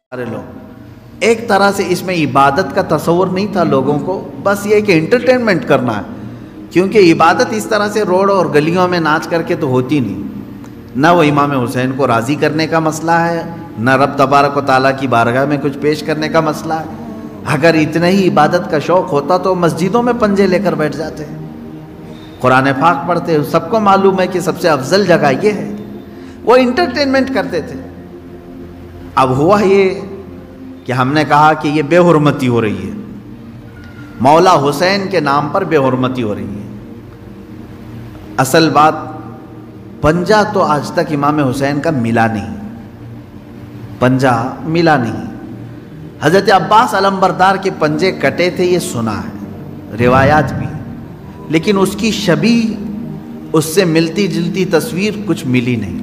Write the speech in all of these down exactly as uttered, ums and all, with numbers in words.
سارے لوگ ایک طرح سے اس میں عبادت کا تصور نہیں تھا لوگوں کو، بس یہ کہ انٹرٹینمنٹ کرنا ہے، کیونکہ عبادت اس طرح سے روڈ اور گلیوں میں ناچ کر کے تو ہوتی نہیں، نہ وہ امام حسین کو راضی کرنے کا مسئلہ ہے، نہ رب تبارک و تعالیٰ کی بارگاہ میں کچھ پیش کرنے کا مسئلہ ہے۔ اگر اتنا ہی عبادت کا شوق ہوتا تو مسجدوں میں پنجے لے کر بیٹھ جاتے ہیں، قرآن پاک پڑھتے ہیں، سب کو معلوم ہے کہ سب سے افضل جگہ یہ ہے۔ وہ انٹرٹینمنٹ کرتے تھے۔ اب ہوا یہ کہ ہم نے کہا کہ یہ بے حرمتی ہو رہی ہے، مولا حسین کے نام پر بے حرمتی ہو رہی ہے۔ اصل بات پنجہ تو آج تک امام حسین کا ملا نہیں، پنجہ ملا نہیں۔ حضرت عباس علمبردار کے پنجے کٹے تھے یہ سنا ہے، روایات بھی، لیکن اس کی شبیہ، اس سے ملتی جلتی تصویر کچھ ملی نہیں۔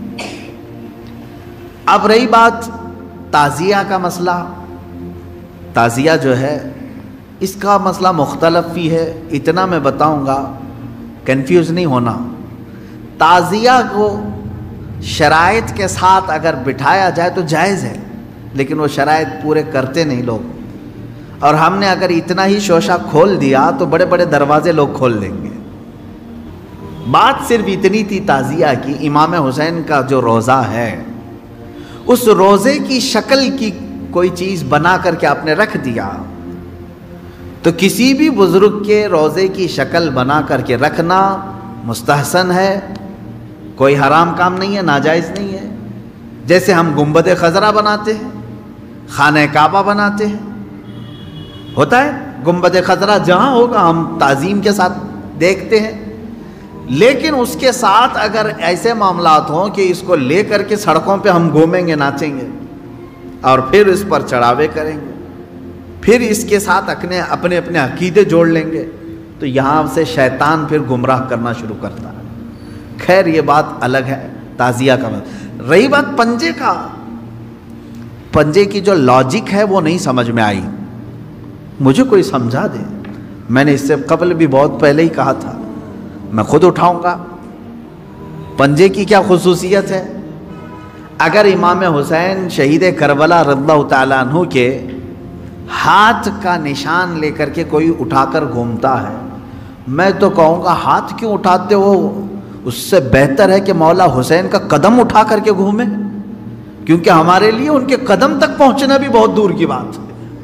اب رہی بات تعزیہ کا مسئلہ، تعزیہ جو ہے اس کا مسئلہ مختلف بھی ہے، اتنا میں بتاؤں گا، کنفیوز نہیں ہونا۔ تعزیہ کو شرائط کے ساتھ اگر بٹھایا جائے تو جائز ہے، لیکن وہ شرائط پورے کرتے نہیں لوگ، اور ہم نے اگر اتنا ہی شوشہ کھول دیا تو بڑے بڑے دروازے لوگ کھول دیں گے۔ بات صرف اتنی تھی تعزیہ کی، امام حسین کا جو روضہ ہے اس روزے کی شکل کی کوئی چیز بنا کر کے آپ نے رکھ دیا، تو کسی بھی بزرگ کے روزے کی شکل بنا کر کے رکھنا مستحسن ہے، کوئی حرام کام نہیں ہے، ناجائز نہیں ہے۔ جیسے ہم گنبد خضرا بناتے ہیں، خانہ کعبہ بناتے ہیں، ہوتا ہے گنبد خضرا جہاں ہوگا ہم تعظیم کے ساتھ دیکھتے ہیں، لیکن اس کے ساتھ اگر ایسے معاملات ہوں کہ اس کو لے کر کے سڑکوں پہ ہم گھومیں گے، ناچیں گے، اور پھر اس پر چڑھاوے کریں گے، پھر اس کے ساتھ اپنے اپنے اپنے عقیدے جوڑ لیں گے، تو یہاں سے شیطان پھر گمراہ کرنا شروع کرتا ہے۔ خیر یہ بات الگ ہے، تعزیہ کا مطلب۔ رہی بات پنجے کا، پنجے کی جو لاجک ہے وہ نہیں سمجھ میں آئی، مجھے کوئی سمجھا دے۔ میں نے اس سے قبل بھی بہت پہلے ہی کہا تھا، میں خود اٹھاؤں گا۔ پنجے کی کیا خصوصیت ہے؟ اگر امام حسین شہید کربلا رضی اللہ تعالیٰ عنہ کے ہاتھ کا نشان لے کر کے کوئی اٹھا کر گھومتا ہے، میں تو کہوں گا ہاتھ کیوں اٹھاتے ہو؟ اس سے بہتر ہے کہ مولا حسین کا قدم اٹھا کر کے گھومیں، کیونکہ ہمارے لیے ان کے قدم تک پہنچنا بھی بہت دور کی بات ہے۔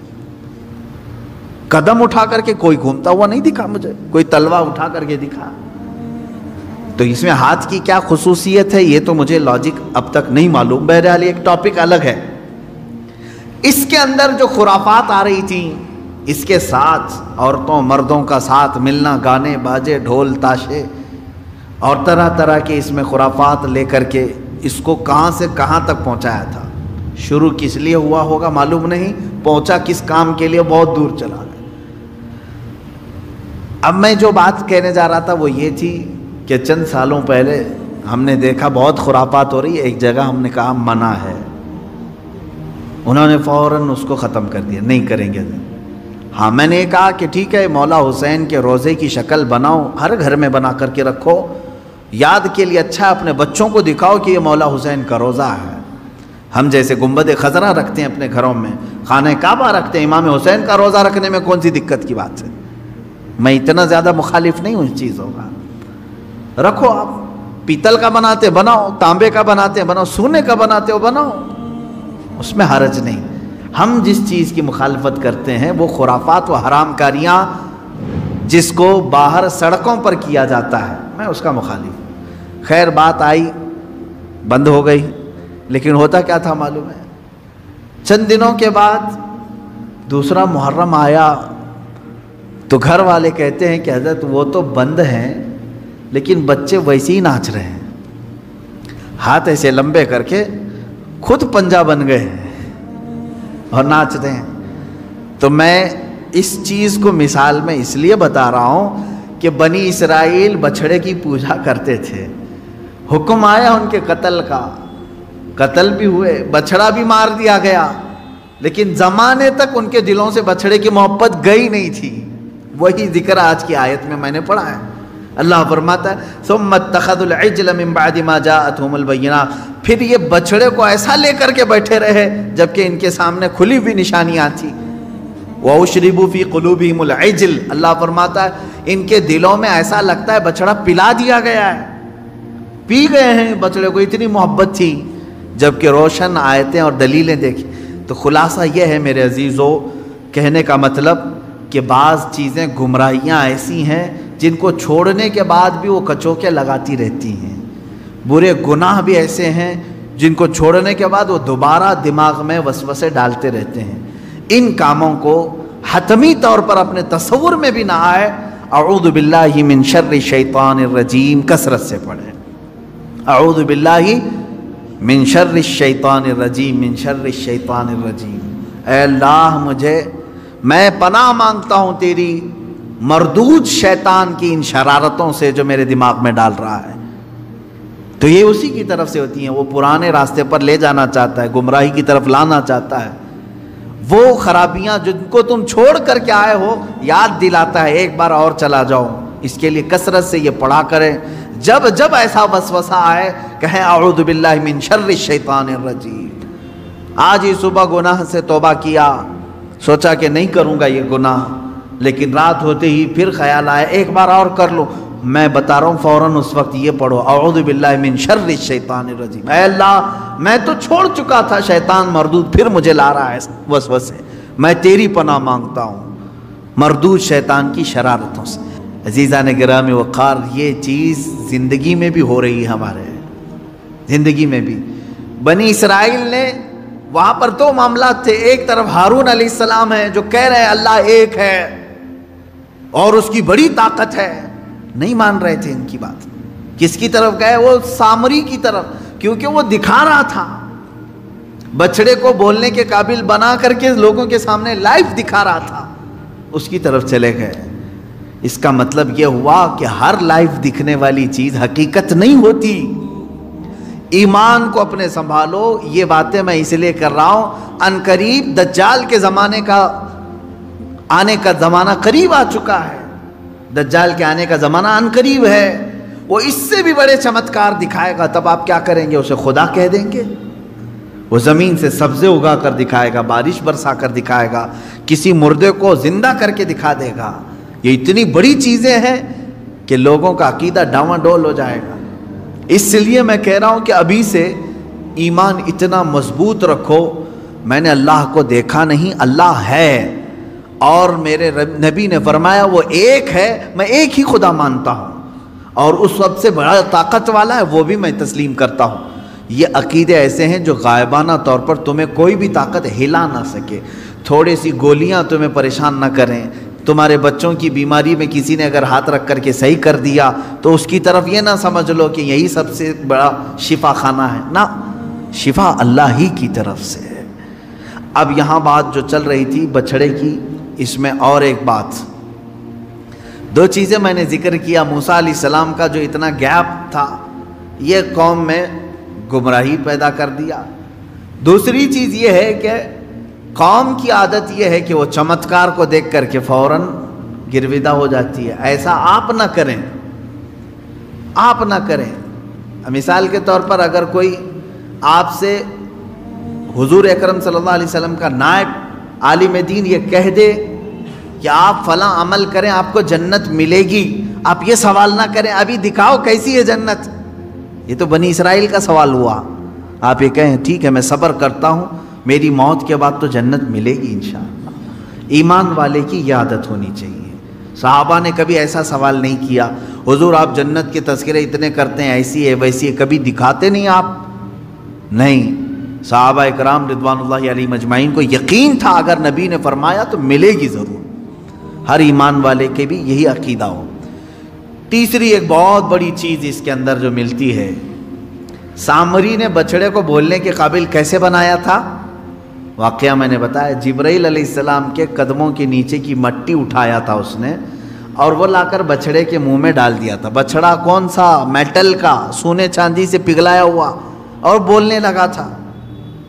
قدم اٹھا کر کے کوئی گھومتا ہوا نہیں دکھا مجھے، کوئی تلوار اٹھا کر کے دکھا، تو اس میں ہاتھ کی کیا خصوصیت ہے یہ تو مجھے لاجک اب تک نہیں معلوم۔ بہرحال ایک ٹاپک الگ ہے۔ اس کے اندر جو خرافات آ رہی تھیں، اس کے ساتھ عورتوں مردوں کا ساتھ ملنا، گانے باجے ڈھول تاشے اور طرح طرح کے اس میں خرافات لے کر کے اس کو کہاں سے کہاں تک پہنچایا تھا۔ شروع کس لیے ہوا ہوگا معلوم نہیں، پہنچا کس کام کے لیے بہت دور چلا گیا۔ اب میں جو بات کہنے جا رہا تھا وہ یہ تھی کہ چند سالوں پہلے ہم نے دیکھا بہت خرافات ہو رہی ہے، ایک جگہ ہم نے کہا منع ہے، انہوں نے فوراً اس کو ختم کر دیا، نہیں کریں گے۔ ہاں میں نے کہا کہ ٹھیک ہے، مولا حسین کے روزے کی شکل بناؤ، ہر گھر میں بنا کر کے رکھو، یاد کے لیے اچھا، اپنے بچوں کو دکھاؤ کہ یہ مولا حسین کا روزہ ہے۔ ہم جیسے گنبد خضرا رکھتے ہیں اپنے گھروں میں، خانہ کعبہ رکھتے ہیں، امام حسین کا روزہ رکھنے میں کون سی دقت کی بات ہے؟ میں اتنا زیادہ مخالف نہیں ہوں اس چیزوں کا، رکھو۔ آپ پیتل کا بناتے بناؤ، تانبے کا بناتے بناؤ، سونے کا بناتے ہو بناؤ، اس میں حرج نہیں۔ ہم جس چیز کی مخالفت کرتے ہیں وہ خرافات و حرام کاریاں جس کو باہر سڑکوں پر کیا جاتا ہے، میں اس کا مخالف ہوں۔ خیر بات آئی، بند ہو گئی، لیکن ہوتا کیا تھا معلوم ہے؟ چند دنوں کے بعد دوسرا محرم آیا تو گھر والے کہتے ہیں کہ حضرت وہ تو بند ہیں لیکن بچے ویسے ہی ناچ رہے ہیں، ہاتھ ایسے لمبے کر کے خود پنجہ بن گئے ہیں اور ناچ رہے ہیں۔ تو میں اس چیز کو مثال میں اس لیے بتا رہا ہوں کہ بنی اسرائیل بچھڑے کی پوجا کرتے تھے، حکم آیا ان کے قتل کا، قتل بھی ہوئے، بچھڑا بھی مار دیا گیا، لیکن زمانے تک ان کے دلوں سے بچھڑے کی محبت گئی نہیں تھی۔ وہی ذکر آج کی آیت میں میں نے پڑھا ہے، اللہ فرماتا ہے ثم اتخذوا العجل من بعد ما جاءتهم البینات، پھر یہ بچڑے کو ایسا لے کر کے بیٹھے رہے جبکہ ان کے سامنے کھلی ہوئی نشانیاں تھیں۔ وَأُشْرِبُوا فِي قُلُوبِهِمُ الْعِجْلَ، اللہ فرماتا ہے ان کے دلوں میں ایسا لگتا ہے بچڑا پلا دیا گیا ہے، پی گئے ہیں بچڑے کو، اتنی محبت تھی، جبکہ روشن آیتیں اور دلیلیں دیکھی۔ تو خلاصہ یہ ہے میرے عزیزو، کہنے کا مطلب کہ بعض چیزیں گمراہیاں ایسی ہیں جن کو چھوڑنے کے بعد بھی وہ کچوکے لگاتی رہتی ہیں، برے گناہ بھی ایسے ہیں جن کو چھوڑنے کے بعد وہ دوبارہ دماغ میں وسوسے ڈالتے رہتے ہیں۔ ان کاموں کو حتمی طور پر اپنے تصور میں بھی نہ آئے۔ اعوذ باللہ من شر الشیطان الرجیم کثرت سے پڑھیں، اعوذ باللہ من شر الشیطان الرجیم، من شر الشیطان الرجیم۔ اے اللہ مجھے، میں پناہ مانگتا ہوں تیری مردود شیطان کی ان شرارتوں سے جو میرے دماغ میں ڈال رہا ہے۔ تو یہ اسی کی طرف سے ہوتی ہیں، وہ پرانے راستے پر لے جانا چاہتا ہے، گمراہی کی طرف لانا چاہتا ہے۔ وہ خرابیاں جن کو تم چھوڑ کر کے آئے ہو یاد دلاتا ہے، ایک بار اور چلا جاؤ۔ اس کے لیے کثرت سے یہ پڑھا کریں، جب جب ایسا وسوسہ آئے کہیں اعوذ باللہ من شر الشیطان الرجیم۔ آج ہی صبح گناہ سے توبہ کیا، سوچا کہ نہیں کروں گا یہ گناہ، لیکن رات ہوتے ہی پھر خیال آیا ایک بار اور کر لوں، میں بتا رہا ہوں فوراً اس وقت یہ پڑھو اعوذ باللہ من شر الشیطان الرجیم۔ اے اللہ میں تو چھوڑ چکا تھا شیطان مردود، پھر مجھے لا رہا ہے وسوسے، میں تیری پناہ مانگتا ہوں مردود شیطان کی شرارتوں سے۔ عزیزان گرامی وقار، یہ چیز زندگی میں بھی ہو رہی ہے، ہمارے زندگی میں بھی۔ بنی اسرائیل نے وہاں پر دو معاملات تھے، ایک طرف ہارون علیہ السلام ہے جو کہہ رہے ہیں اللہ ایک ہے اور اس کی بڑی طاقت ہے، نہیں مان رہے تھے ان کی بات۔ کس کی طرف گئے؟ وہ سامری کی طرف، کیونکہ وہ دکھا رہا تھا، بچڑے کو بولنے کے قابل بنا کر کے لوگوں کے سامنے لائف دکھا رہا تھا، اس کی طرف چلے گئے۔ اس کا مطلب یہ ہوا کہ ہر لائف دکھنے والی چیز حقیقت نہیں ہوتی۔ ایمان کو اپنے سنبھالو، یہ باتیں میں اس لیے کر رہا ہوں، ان قریب دجال کے زمانے کا آنے کا زمانہ قریب آ چکا ہے، دجال کے آنے کا زمانہ ان قریب ہے، وہ اس سے بھی بڑے چمتکار دکھائے گا، تب آپ کیا کریں گے؟ اسے خدا کہہ دیں گے؟ وہ زمین سے سبزے اگا کر دکھائے گا، بارش برسا کر دکھائے گا، کسی مردے کو زندہ کر کے دکھا دے گا۔ یہ اتنی بڑی چیزیں ہیں کہ لوگوں کا عقیدہ ڈاواڈول ہو جائے گا۔ اس لیے میں کہہ رہا ہوں کہ ابھی سے ایمان اتنا مضبوط رکھو، میں نے اللہ کو دیکھا نہیں، اللہ ہے، اور میرے نبی نے فرمایا وہ ایک ہے، میں ایک ہی خدا مانتا ہوں، اور اس سب سے بڑا طاقت والا ہے وہ بھی میں تسلیم کرتا ہوں۔ یہ عقیدے ایسے ہیں جو غائبانہ طور پر تمہیں کوئی بھی طاقت ہلا نہ سکے، تھوڑی سی گولیاں تمہیں پریشان نہ کریں، تمہارے بچوں کی بیماری میں کسی نے اگر ہاتھ رکھ کر کے صحیح کر دیا تو اس کی طرف یہ نہ سمجھ لو کہ یہی سب سے بڑا شفا خانہ ہے، نہ، شفا اللہ ہی کی طرف سے ہے۔ اب یہاں بات جو چل رہی تھی بچڑے کی، اس میں اور ایک بات، دو چیزیں میں نے ذکر کیا، موسیٰ علیہ السلام کا جو اتنا گیپ تھا یہ قوم میں گمراہی پیدا کر دیا۔ دوسری چیز یہ ہے کہ قوم کی عادت یہ ہے کہ وہ چمتکار کو دیکھ کر کے فوراً گرویدہ ہو جاتی ہے، ایسا آپ نہ کریں، آپ نہ کریں۔ مثال کے طور پر اگر کوئی آپ سے حضور اکرم صلی اللہ علیہ وسلم کا نائب عالم دین یہ کہہ دے کہ آپ فلاں عمل کریں آپ کو جنت ملے گی، آپ یہ سوال نہ کریں ابھی دکھاؤ کیسی ہے جنت، یہ تو بنی اسرائیل کا سوال ہوا۔ آپ یہ کہیں ٹھیک ہے میں صبر کرتا ہوں، میری موت کے بعد تو جنت ملے گی انشاءاللہ۔ ایمان والے کی یہ عادت ہونی چاہیے۔ صحابہ نے کبھی ایسا سوال نہیں کیا حضور آپ جنت کے تذکرے اتنے کرتے ہیں، ایسی ہے ویسی ہے، کبھی دکھاتے نہیں آپ؟ نہیں، صحابہ اکرام رضوان اللہ علیہم اجمعین کو یقین تھا اگر نبی نے فرمایا تو ملے گی ضرور، ہر ایمان والے کے بھی یہی عقیدہ ہو۔ تیسری ایک بہت بڑی چیز اس کے اندر جو ملتی ہے، سامری نے بچڑے کو بولنے کے قابل کیسے بنایا تھا؟ واقعہ میں نے بتایا، جبرائیل علیہ السلام کے قدموں کے نیچے کی مٹی اٹھایا تھا اس نے اور وہ لا کر بچڑے کے منہ میں ڈال دیا تھا۔ بچڑا کون سا؟ میٹل کا، سونے چاندی سے پگھلایا ہوا، اور بولنے لگا تھا،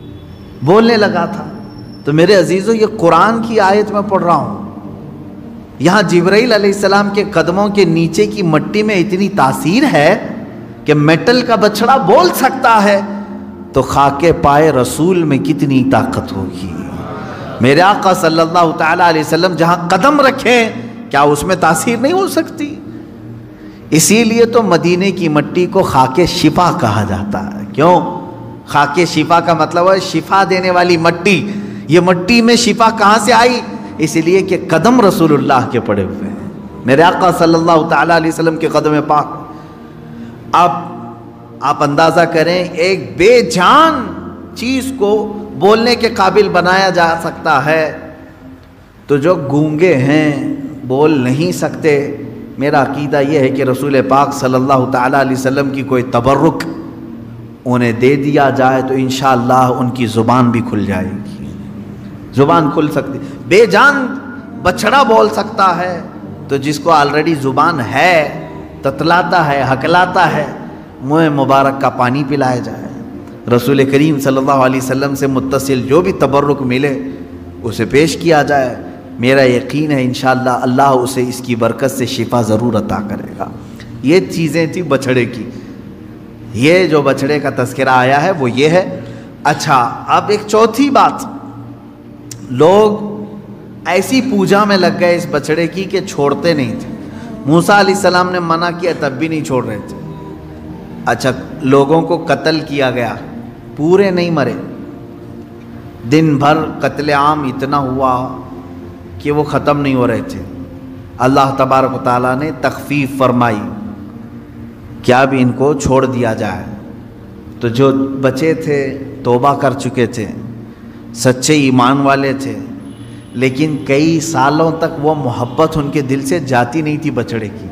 بولنے لگا تھا۔ تو میرے عزیزو یہ قرآن کی آیت میں پڑھ رہا ہوں، یہاں جبرائیل علیہ السلام کے قدموں کے نیچے کی مٹی میں اتنی تاثیر ہے کہ میٹل کا بچڑا بول سکتا ہے، تو خاک پائے رسول میں کتنی طاقت ہوگی۔ میرے آقا صلی اللہ تعالیٰ علیہ وسلم جہاں قدم رکھیں کیا اس میں تاثیر نہیں ہو سکتی؟ اسی لیے تو مدینے کی مٹی کو خاک شفا کہا جاتا ہے۔ کیوں؟ خاک شفا کا مطلب ہے شفا دینے والی مٹی۔ یہ مٹی میں شفا کہاں سے آئی؟ اس لیے کہ قدم رسول اللہ کے پڑے ہوئے ہیں، میرے آقا صلی اللہ تعالیٰ علیہ وسلم کے قدم پاک۔ اب آپ اندازہ کریں، ایک بے جان چیز کو بولنے کے قابل بنایا جا سکتا ہے، تو جو گونگے ہیں بول نہیں سکتے، میرا عقیدہ یہ ہے کہ رسول پاک صلی اللہ تعالیٰ علیہ وسلم کی کوئی تبرک انہیں دے دیا جائے تو انشاءاللہ ان کی زبان بھی کھل جائے گی، زبان کھل سکتی۔ بے جان بچڑا بول سکتا ہے تو جس کو آلریڈی زبان ہے، تتلاتا ہے، ہکلاتا ہے، منہ مبارک کا پانی پلایا جائے۔ رسول کریم صلی اللہ علیہ وسلم سے متصل جو بھی تبرک ملے اسے پیش کیا جائے، میرا یقین ہے انشاءاللہ اللہ اسے اس کی برکت سے شفا ضرور عطا کرے گا۔ یہ چیزیں تھی بچڑے کی، یہ جو بچڑے کا تذکرہ آیا ہے وہ یہ ہے۔ اچھا، اب ایک چوتھی بات، لوگ ایسی پوجا میں لگ گئے اس بچڑے کی کہ چھوڑتے نہیں تھے۔ موسیٰ علیہ السلام نے منع کیا تب بھی نہیں چھوڑ رہے تھے۔ اچھا، لوگوں کو قتل کیا گیا، پورے نہیں مرے، دن بھر قتل عام اتنا ہوا کہ وہ ختم نہیں ہو رہے تھے۔ اللہ تبارک و تعالیٰ نے تخفیف فرمائی کہ اب ان کو چھوڑ دیا جائے۔ تو جو بچے تھے توبہ کر چکے تھے، سچے ایمان والے تھے، لیکن کئی سالوں تک وہ محبت ان کے دل سے جاتی نہیں تھی بچڑے کی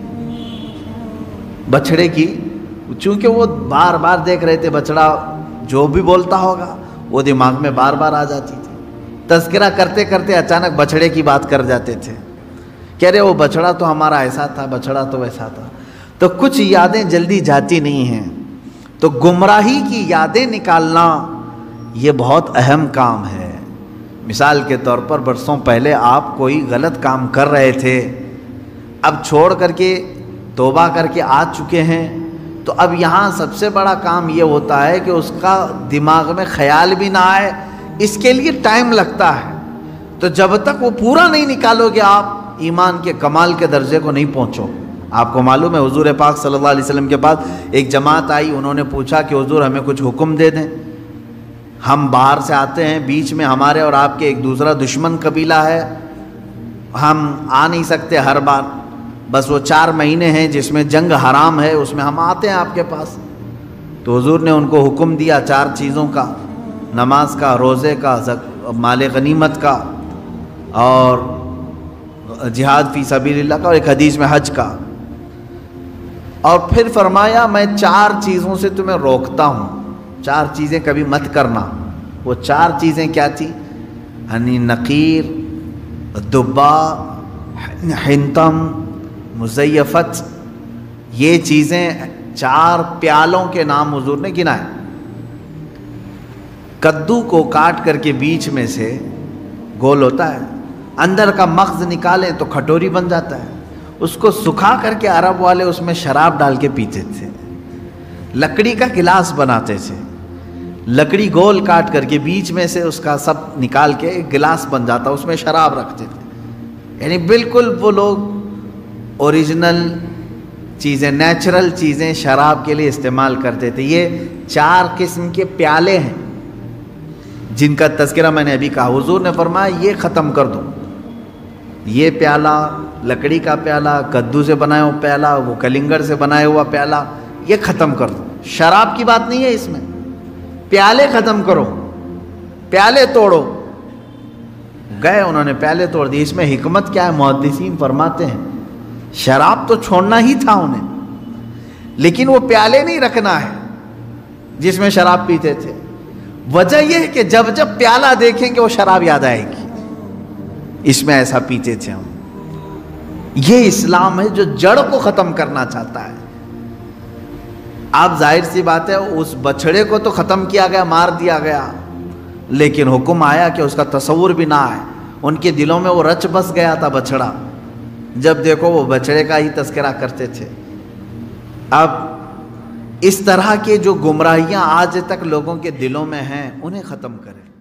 بچڑے کی چونکہ وہ بار بار دیکھ رہے تھے بچڑا جو بھی بولتا ہوگا وہ دماغ میں بار بار آ جاتی تھی۔ تذکرہ کرتے کرتے اچانک بچڑے کی بات کر جاتے تھے، کہہ رہے وہ بچڑا تو ہمارا ایسا تھا، بچڑا تو ویسا تھا۔ تو کچھ یادیں جلدی جاتی نہیں ہیں، تو گمراہی کی یادیں نکالنا یہ بہت اہم کام ہے۔ مثال کے طور پر برسوں پہلے آپ کوئی غلط کام کر رہے تھے، اب چھوڑ کر کے توبہ کر کے آ چکے ہیں، تو اب یہاں سب سے بڑا کام یہ ہوتا ہے کہ اس کا دماغ میں خیال بھی نہ آئے، اس کے لیے ٹائم لگتا ہے۔ تو جب تک وہ پورا نہیں نکالو گے آپ ایمان کے کمال کے درجے کو نہیں پہنچو۔ آپ کو معلوم ہے حضور پاک صلی اللہ علیہ وسلم کے پاس ایک جماعت آئی، انہوں نے پوچھا کہ حضور ہمیں کچھ حکم دے دیں، ہم باہر سے آتے ہیں، بیچ میں ہمارے اور آپ کے ایک دوسرا دشمن قبیلہ ہے، ہم آ نہیں سکتے ہر بار، بس وہ چار مہینے ہیں جس میں جنگ حرام ہے اس میں ہم آتے ہیں آپ کے پاس۔ تو حضور نے ان کو حکم دیا چار چیزوں کا، نماز کا، روزے کا، مال غنیمت کا، اور جہاد فی سبیل اللہ کا، اور ایک حدیث میں حج کا۔ اور پھر فرمایا میں چار چیزوں سے تمہیں روکتا ہوں، چار چیزیں کبھی مت کرنا۔ وہ چار چیزیں کیا تھی؟ یعنی نقیر، دبا، حنتم، مزیفت، یہ چیزیں چار پیالوں کے نام حضور نے گنائے۔ کدو کو کاٹ کر کے بیچ میں سے گول ہوتا ہے، اندر کا مغز نکالیں تو کھٹوری بن جاتا ہے، اس کو سکھا کر کے عرب والے اس میں شراب ڈال کے پیتے تھے۔ لکڑی کا گلاس بناتے تھے، لکڑی گول کاٹ کر کے بیچ میں سے اس کا سب نکال کے ایک گلاس بن جاتا، اس میں شراب رکھتے تھے۔ یعنی بالکل وہ لوگ اوریجنل چیزیں، نیچرل چیزیں شراب کے لیے استعمال کرتے تھے۔ یہ چار قسم کے پیالے ہیں جن کا تذکرہ میں نے ابھی کہا۔ حضور نے فرمایا یہ ختم کر دو، یہ پیالہ، لکڑی کا پیالہ، کدو سے بنایا ہوا پیالہ، وہ کلنگڑ سے بنایا ہوا پیالہ، یہ ختم کر دو۔ شراب کی بات نہیں ہے اس میں، پیالے ختم کرو، پیالے توڑو۔ گئے انہوں نے پیالے توڑ دی۔ اس میں حکمت کیا ہے؟ محدثین فرماتے ہیں شراب تو چھوڑنا ہی تھا انہیں، لیکن وہ پیالے نہیں رکھنا ہے جس میں شراب پیتے تھے۔ وجہ یہ ہے کہ جب جب پیالہ دیکھیں گے وہ شراب یاد آئے گی، اس میں ایسا پیتے تھے ہم۔ یہ اسلام ہے جو جڑ کو ختم کرنا چاہتا ہے۔ آپ ظاہر سی بات ہے اس بچڑے کو تو ختم کیا گیا، مار دیا گیا، لیکن حکم آیا کہ اس کا تصور بھی نہ آئے۔ ان کے دلوں میں وہ رچ بس گیا تھا بچڑا، جب دیکھو وہ بچڑے کا ہی تذکرہ کرتے تھے۔ اب اس طرح کے جو گمراہیاں آج تک لوگوں کے دلوں میں ہیں انہیں ختم کریں۔